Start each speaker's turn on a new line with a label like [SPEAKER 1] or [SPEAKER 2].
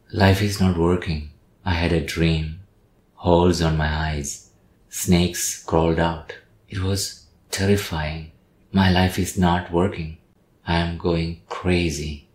[SPEAKER 1] Life is not working. I had a dream. Holes on my eyes. Snakes crawled out. It was terrifying. My life is not working. I am going crazy.